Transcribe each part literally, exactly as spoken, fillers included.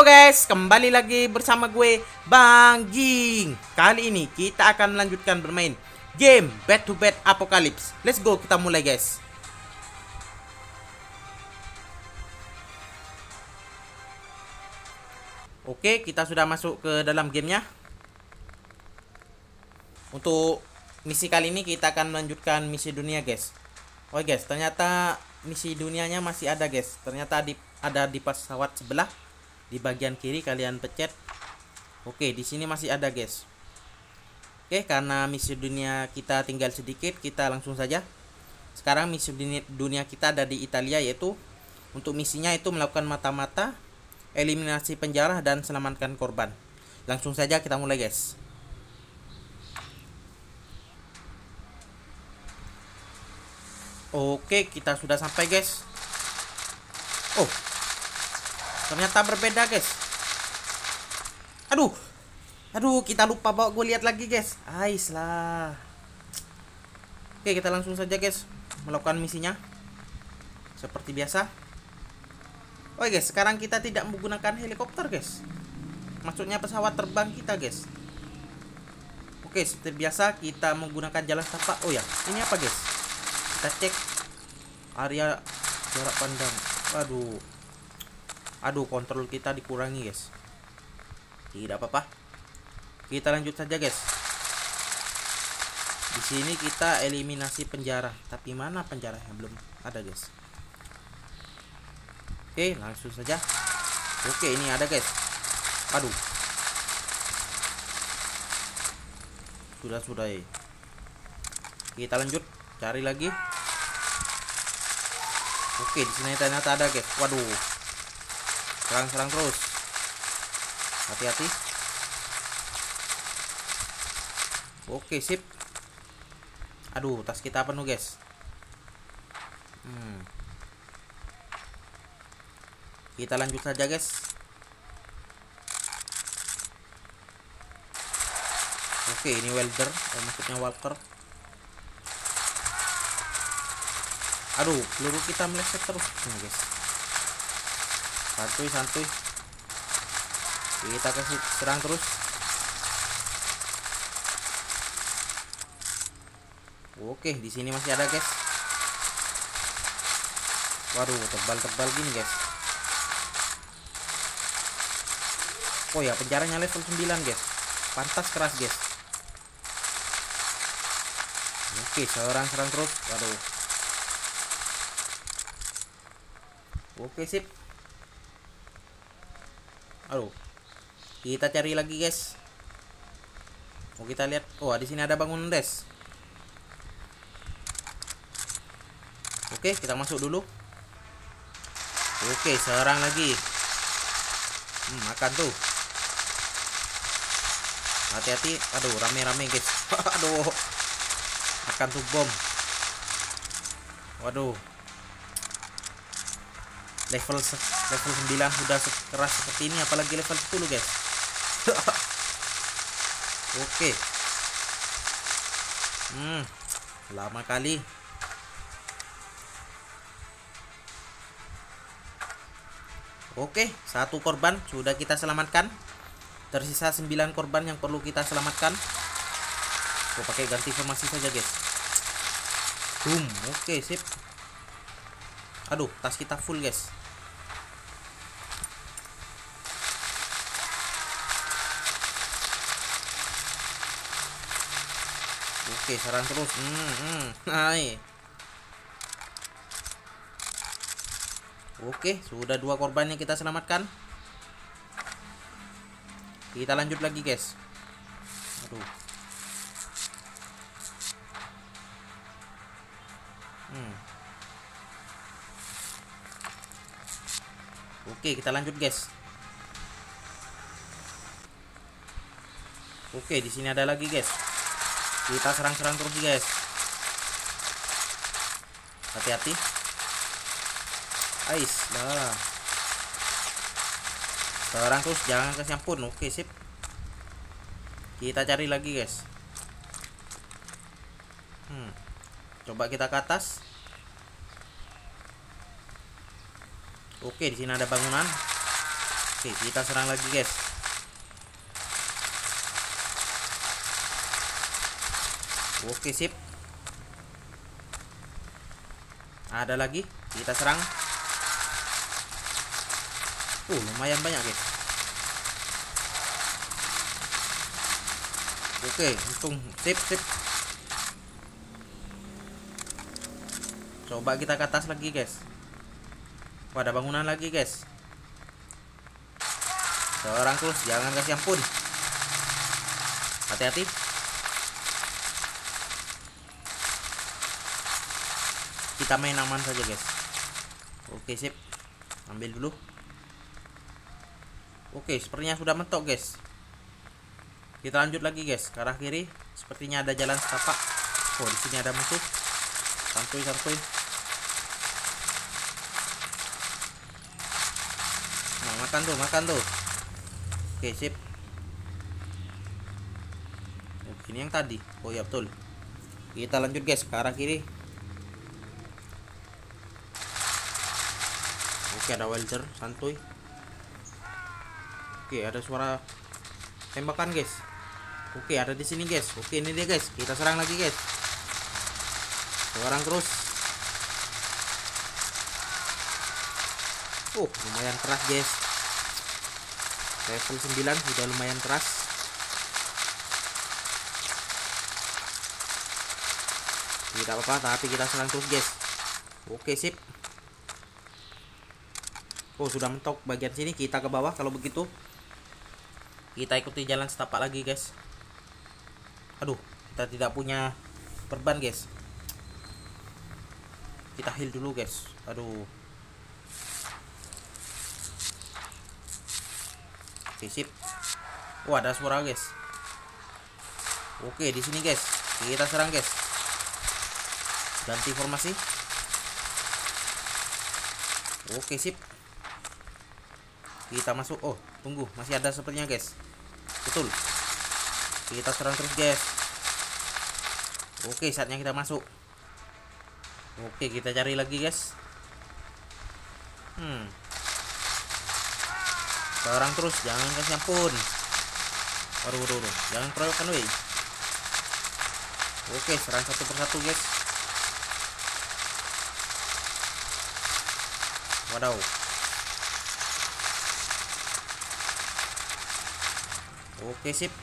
Halo guys, kembali lagi bersama gue Bang Jing. Kali ini kita akan melanjutkan bermain game Bed to Bed Apocalypse. Let's go, kita mulai guys. Oke, kita sudah masuk ke dalam gamenya. Untuk misi kali ini kita akan melanjutkan misi dunia guys. Oh guys, ternyata misi dunianya masih ada guys. Ternyata di, ada di pesawat sebelah. Di bagian kiri kalian pencet. Oke, di sini masih ada guys. Oke, karena misi dunia kita tinggal sedikit, kita langsung saja. Sekarang misi dunia kita ada di Italia, yaitu untuk misinya itu melakukan mata-mata, eliminasi penjara, dan selamatkan korban. Langsung saja kita mulai guys. Oke, kita sudah sampai guys. Oh, ternyata berbeda guys. Aduh, aduh, kita lupa bawa gue lihat lagi guys. Ais lah. Oke, kita langsung saja guys melakukan misinya seperti biasa. Oh guys, sekarang kita tidak menggunakan helikopter guys. Maksudnya pesawat terbang kita guys. Oke, seperti biasa kita menggunakan jalan setapak. Oh ya, ini apa guys? Kita cek area jarak pandang. Aduh. Aduh, kontrol kita dikurangi guys. Tidak apa-apa. Kita lanjut saja guys. Di sini kita eliminasi penjara. Tapi mana penjaranya? Belum ada guys. Oke, langsung saja. Oke, ini ada guys. Aduh. Sudah-sudah ya. Kita lanjut. Cari lagi. Oke, di sini ternyata ada guys. Waduh. Serang-serang terus. Hati-hati. Oke, sip. Aduh, tas kita penuh guys. Hmm. Kita lanjut saja guys. Oke, ini welder, eh, maksudnya walker. Aduh, peluru kita meleset terus nih guys. Santuy, santuy. Kita kasih serang terus. Oke, di sini masih ada guys. Waduh, tebal-tebal gini guys. Oh ya, penjaranya level sembilan guys. Pantas keras guys. Oke, serang-serang terus. Waduh. Oke, sip. Aduh. Kita cari lagi, guys. Oh, kita lihat. Oh, di sini ada bangunan des. Oke, kita masuk dulu. Oke, serang lagi. Hmm, makan tuh. Hati-hati. Aduh, rame-rame, guys. Aduh. Makan tuh bom. Waduh. Level level sembilan sudah keras seperti ini, apalagi level sepuluh guys. Oke. Hmm, lama kali. Oke, satu korban sudah kita selamatkan. Tersisa sembilan korban yang perlu kita selamatkan. Aku pakai ganti formasi saja guys. Boom, oke sip. Aduh, tas kita full guys. Oke, serang terus. Hmm, hmm. Hai. Oke, sudah dua korban yang kita selamatkan. Kita lanjut lagi guys. Aduh. Hmm. Oke, kita lanjut guys. Oke, di sini ada lagi guys. Kita serang-serang terus guys. Hati-hati. Ais lah. Serang terus, jangan kasih ampun. Oke, sip. Kita cari lagi guys. Hmm. Coba kita ke atas. Oke, di sini ada bangunan. Oke, kita serang lagi guys. Oke, sip. Ada lagi, kita serang. Uh, lumayan banyak guys. Oke, untung sip sip. Coba kita ke atas lagi guys. Oh, ada bangunan lagi guys. Seorang terus, jangan kasih ampun. Hati-hati. Kita main aman saja guys. Oke, sip. Ambil dulu. Oke, sepertinya sudah mentok guys. Kita lanjut lagi guys ke arah kiri. Sepertinya ada jalan setapak. Oh, di sini ada musuh. Santuy santuy. Nah, makan tuh, makan tuh. Oke, sip. Oke, ini yang tadi. Oh ya, betul. Kita lanjut guys ke arah kiri. Oke, ada welder, santuy. Oke, ada suara tembakan guys. Oke, ada di sini guys. Oke, ini dia guys. Kita serang lagi guys. Seorang terus. Oh, lumayan keras guys. Level sembilan sudah lumayan keras. Tidak apa-apa, tapi kita serang terus guys. Oke, sip. Oh, sudah mentok bagian sini. Kita ke bawah kalau begitu. Kita ikuti jalan setapak lagi guys. Aduh, kita tidak punya perban guys. Kita heal dulu guys. Aduh. Oke, sip. Oh, ada suara guys. Oke, di sini guys. Kita serang guys. Ganti formasi. Oke, sip. Kita masuk. Oh, tunggu, masih ada sepertinya guys. Betul. Kita serang terus guys. Oke, saatnya kita masuk. Oke, kita cari lagi guys. Hmm. Serang terus, jangan kasih ampun. Waduh, waduh, waduh. Jangan keroyokan weh. Oke, serang satu persatu guys. Wadaw. Oke, sip.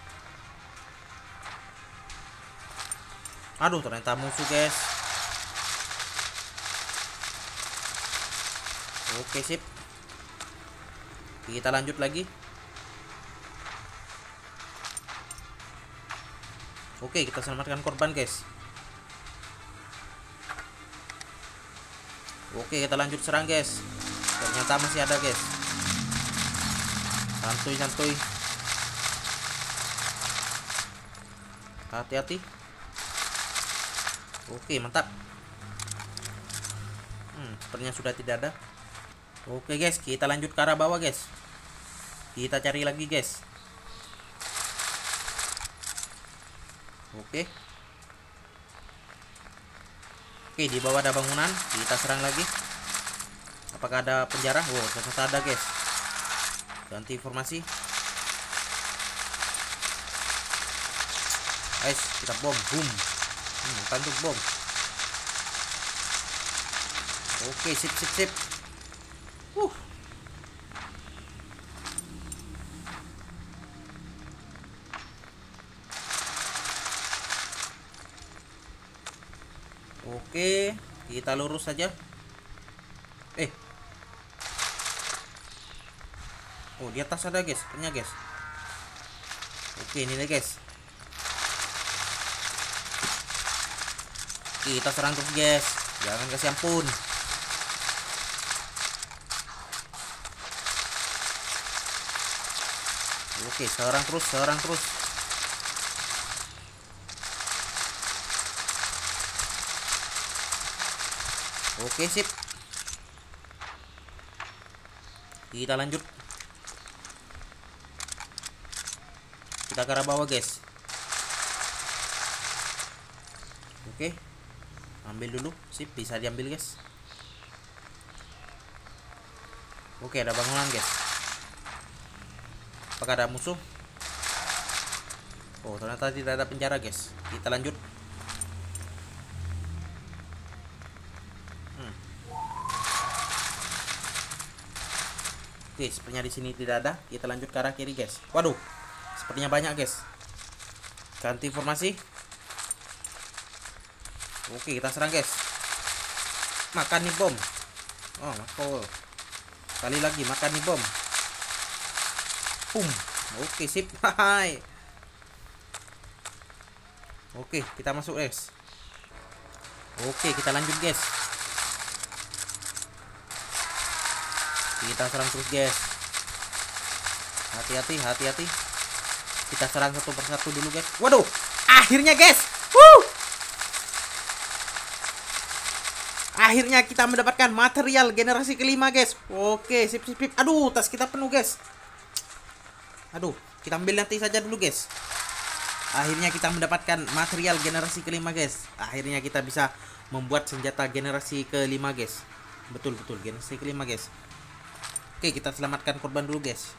Aduh, ternyata musuh guys. Oke, sip. Kita lanjut lagi. Oke, kita selamatkan korban guys. Oke, kita lanjut serang guys. Ternyata masih ada guys. Santuy santuy. Hati-hati. Oke, mantap. Hmm, sepertinya sudah tidak ada. Oke guys, kita lanjut ke arah bawah guys. Kita cari lagi guys. Oke. Oke, di bawah ada bangunan. Kita serang lagi. Apakah ada penjara? Wow, ternyata ada guys. Ganti formasi. Guys, kita bom, boom. Hmm, tantuk bom. Oke, sip sip sip. Uh. Oke, kita lurus saja. Eh. Oh, di atas ada guys, punya guys. Oke, ini deh guys. Kita serang terus guys, jangan kasih ampun. Oke, serang terus, serang terus. Oke, sip. Kita lanjut. Kita ke arah bawah guys. Oke, ambil dulu, sip, bisa diambil guys. Oke, ada bangunan guys. Apakah ada musuh? Oh, ternyata tidak ada penjara, guys. Kita lanjut. Hmm. Oke, sepertinya di sini tidak ada. Kita lanjut ke arah kiri, guys. Waduh, sepertinya banyak, guys. Ganti formasi. Oke, kita serang, guys. Makan nih bom. Oh, makul. Sekali lagi makan nih bom. Pum. Oke, sip. Hai. Oke, kita masuk, guys. Oke, kita lanjut, guys. Kita serang terus, guys. Hati-hati, hati-hati. Kita serang satu persatu dulu, guys. Waduh, akhirnya, guys. Wuh. Akhirnya kita mendapatkan material generasi kelima, guys. Oke, sip, sip, sip. Aduh, tas kita penuh, guys. Aduh, kita ambil nanti saja dulu, guys. Akhirnya kita mendapatkan material generasi kelima, guys. Akhirnya kita bisa membuat senjata generasi kelima, guys. Betul, betul, generasi kelima, guys. Oke, kita selamatkan korban dulu, guys.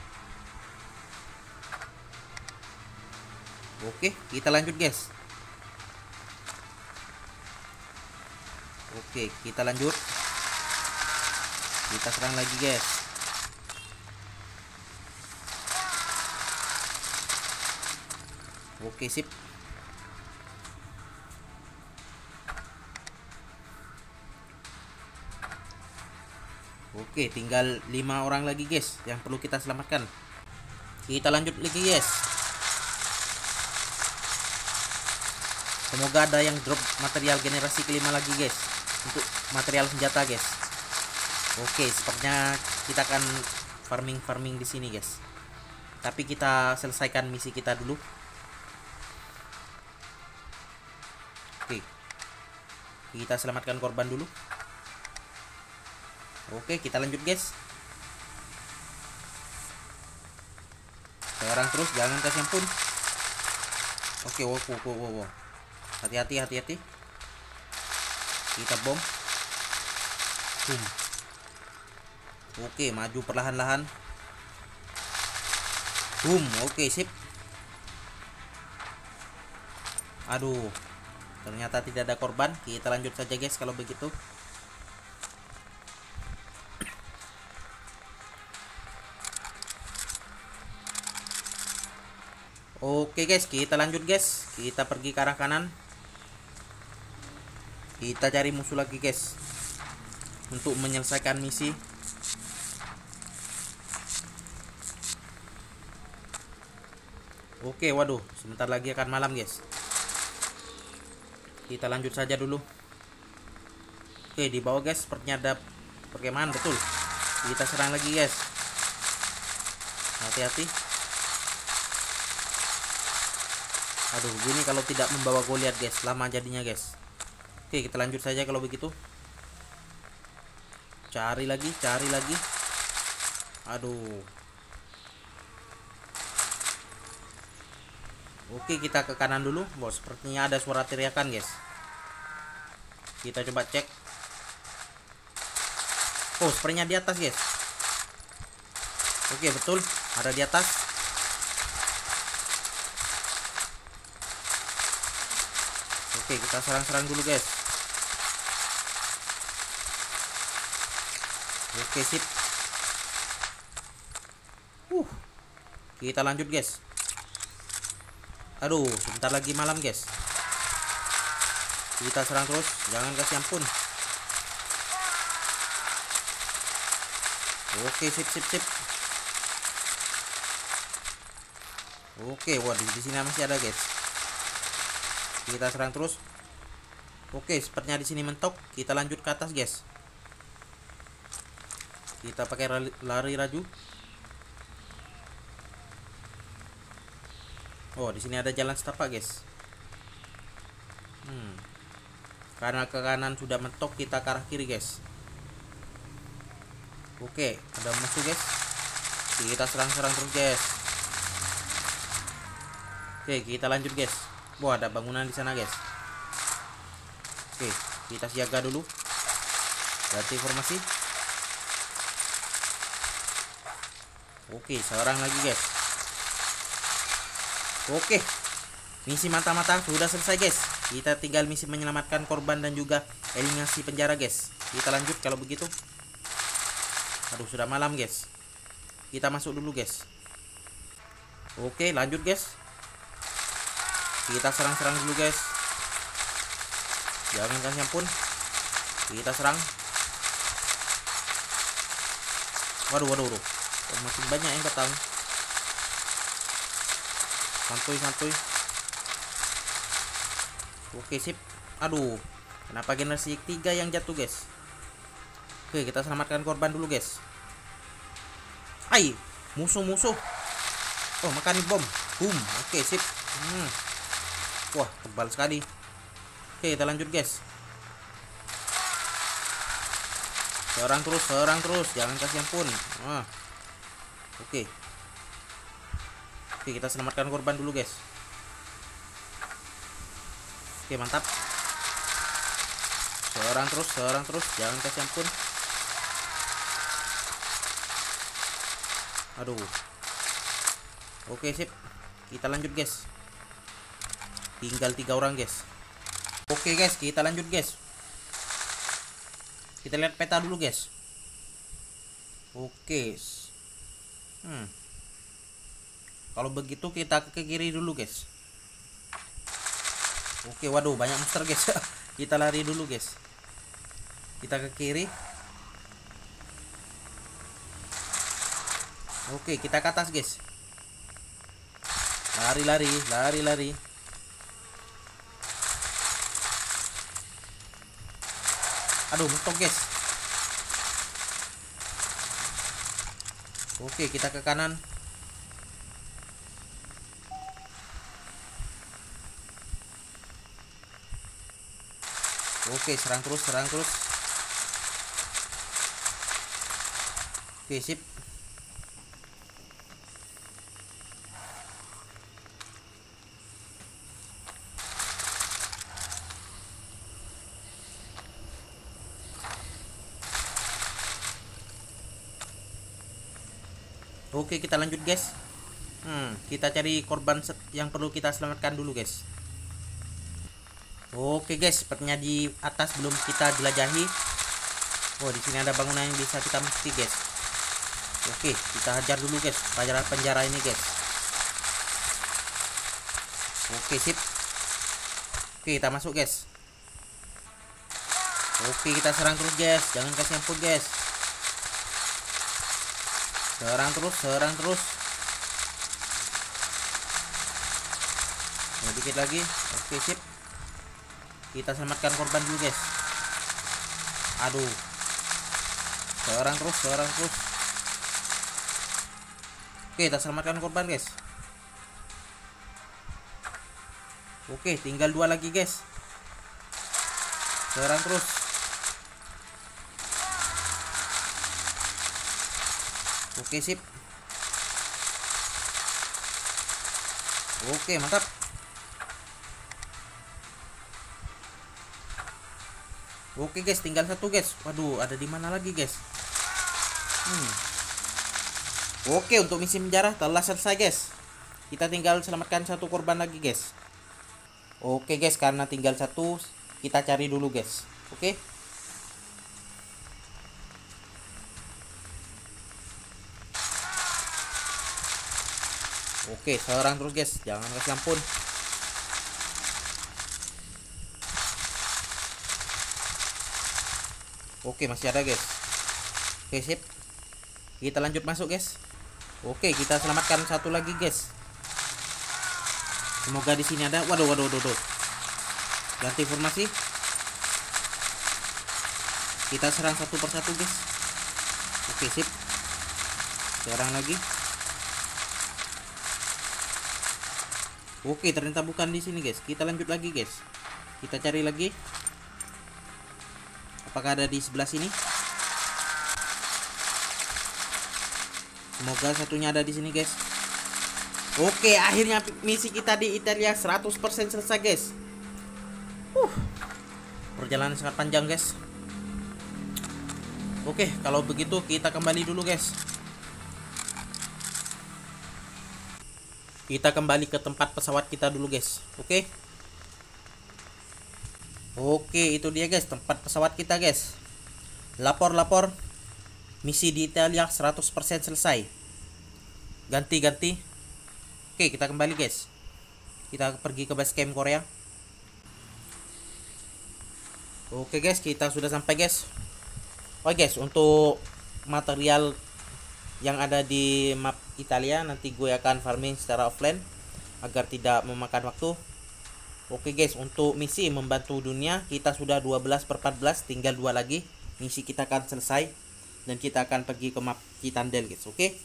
Oke, kita lanjut, guys. Oke, kita lanjut. Kita serang lagi, guys. Oke, sip. Oke, tinggal lima orang lagi, guys, yang perlu kita selamatkan. Kita lanjut lagi, guys. Semoga ada yang drop material generasi kelima lagi, guys, untuk material senjata, guys. Oke, sepertinya kita akan farming-farming di sini, guys. Tapi kita selesaikan misi kita dulu. Oke. Kita selamatkan korban dulu. Oke, kita lanjut, guys. Serang terus, jangan kasih ampun. Oke, wow, wow, wow, wow. Hati-hati, hati-hati. Kita bom. Boom. Oke, maju perlahan-lahan. Boom. Oke, sip. Aduh, ternyata tidak ada korban. Kita lanjut saja, guys, kalau begitu. Oke, guys, kita lanjut, guys. Kita pergi ke arah kanan. Kita cari musuh lagi, guys, untuk menyelesaikan misi. Oke, waduh, sebentar lagi akan malam, guys. Kita lanjut saja dulu. Oke, di bawah, guys, sepertinya ada perkemahan, betul. Kita serang lagi, guys. Hati-hati. Aduh, gini kalau tidak membawa Goliath, guys, lama jadinya, guys. Oke, kita lanjut saja kalau begitu. Cari lagi, cari lagi. Aduh. Oke, kita ke kanan dulu. Bos, sepertinya ada suara teriakan, guys. Kita coba cek. Oh, sepertinya di atas, guys. Oke, betul, ada di atas. Oke, kita serang-serang dulu, guys. Oke, sip. Uh, kita lanjut, guys. Aduh, sebentar lagi malam, guys. Kita serang terus, jangan kasih ampun. Oke, sip, sip, sip. Oke, waduh, di sini masih ada, guys. Kita serang terus. Oke, sepertinya di sini mentok. Kita lanjut ke atas, guys. Kita pakai lari, lari raju. Oh, di sini ada jalan setapak, guys. Hmm. Karena ke kanan sudah mentok, kita ke arah kiri, guys. Oke, ada musuh, guys. Kita serang-serang terus, guys. Oke, kita lanjut, guys. Wah, ada bangunan di sana, guys. Oke, kita siaga dulu. Ganti formasi. Oke, seorang lagi guys. Oke, misi mata-mata sudah selesai guys. Kita tinggal misi menyelamatkan korban dan juga eliminasi penjara guys. Kita lanjut kalau begitu. Aduh, sudah malam guys. Kita masuk dulu guys. Oke, lanjut guys. Kita serang-serang dulu guys. Jangan kasih ampun. Kita serang. Waduh, waduh, waduh. Makin banyak yang datang. Santuy, santuy. Oke, sip. Aduh, kenapa generasi tiga yang jatuh guys? Oke, kita selamatkan korban dulu guys. Ai, musuh-musuh. Oh, makan bom. Boom. Oke, sip. Hmm. Wah, tebal sekali. Oke, kita lanjut guys. Serang terus, serang terus, jangan kasih ampun. Wah. Oke. Oke, kita selamatkan korban dulu guys. Oke, mantap. Serang terus, serang terus, jangan kasih ampun. Aduh. Oke, sip. Kita lanjut guys. Tinggal tiga orang guys. Oke guys, kita lanjut guys. Kita lihat peta dulu guys. Oke. Hmm. Kalau begitu kita ke kiri dulu guys. Oke, waduh banyak monster guys. Kita lari dulu guys. Kita ke kiri. Oke, kita ke atas guys. Lari lari, lari lari. Aduh, mentok guys. Oke, kita ke kanan. Oke, serang terus, serang terus. Oke, sip. Oke, kita lanjut guys. Hmm, kita cari korban yang perlu kita selamatkan dulu guys. Oke guys, sepertinya di atas belum kita jelajahi. Oh, di sini ada bangunan yang bisa kita masuki guys. Oke, kita hajar dulu guys penjara penjara ini guys. Oke, sip. Oke, kita masuk guys. Oke, kita serang terus guys, jangan kasih ampun guys. Serang terus, serang terus. Nah, dikit lagi. Oke, sip. Kita selamatkan korban dulu guys. Aduh. Serang terus, serang terus. Oke, kita selamatkan korban guys. Oke, tinggal dua lagi guys. Serang terus. Oke, sip. Oke, mantap. Oke guys, tinggal satu guys. Waduh, ada di mana lagi guys? Hmm. Oke, untuk misi penjara telah selesai guys. Kita tinggal selamatkan satu korban lagi guys. Oke guys, karena tinggal satu, kita cari dulu guys. Oke. Oke, seorang terus guys, jangan kasih ampun. Oke, masih ada guys. Oke, sip. Kita lanjut masuk guys. Oke, kita selamatkan satu lagi guys. Semoga di sini ada. Waduh, waduh, waduh, waduh. Ganti formasi. Kita serang satu persatu guys. Oke, sip. Serang lagi. Oke, ternyata bukan di sini guys. Kita lanjut lagi guys. Kita cari lagi. Apakah ada di sebelah sini? Semoga satunya ada di sini guys. Oke, akhirnya misi kita di Italia seratus persen selesai guys. Uh, perjalanan sangat panjang guys. Oke, kalau begitu kita kembali dulu guys. Kita kembali ke tempat pesawat kita dulu guys. Oke. Oke, itu dia guys tempat pesawat kita guys. Lapor lapor. Misi di Italia seratus persen selesai. Ganti ganti. Oke, kita kembali guys. Kita pergi ke base camp Korea. Oke guys, kita sudah sampai guys. Oke guys, untuk material yang ada di map Italia nanti gue akan farming secara offline agar tidak memakan waktu. Oke guys, untuk misi membantu dunia kita sudah dua belas per empat belas, tinggal dua lagi misi kita akan selesai dan kita akan pergi ke map Citadel guys. Oke.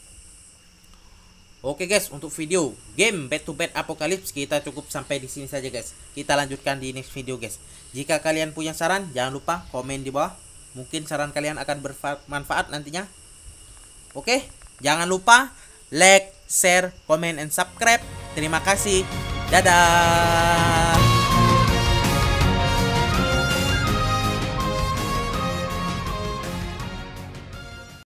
Oke guys, untuk video game Back to Bed Apocalypse kita cukup sampai di sini saja guys. Kita lanjutkan di next video guys. Jika kalian punya saran jangan lupa komen di bawah. Mungkin saran kalian akan bermanfaat nantinya. Oke, jangan lupa like, share, comment, and subscribe. Terima kasih. Dadah.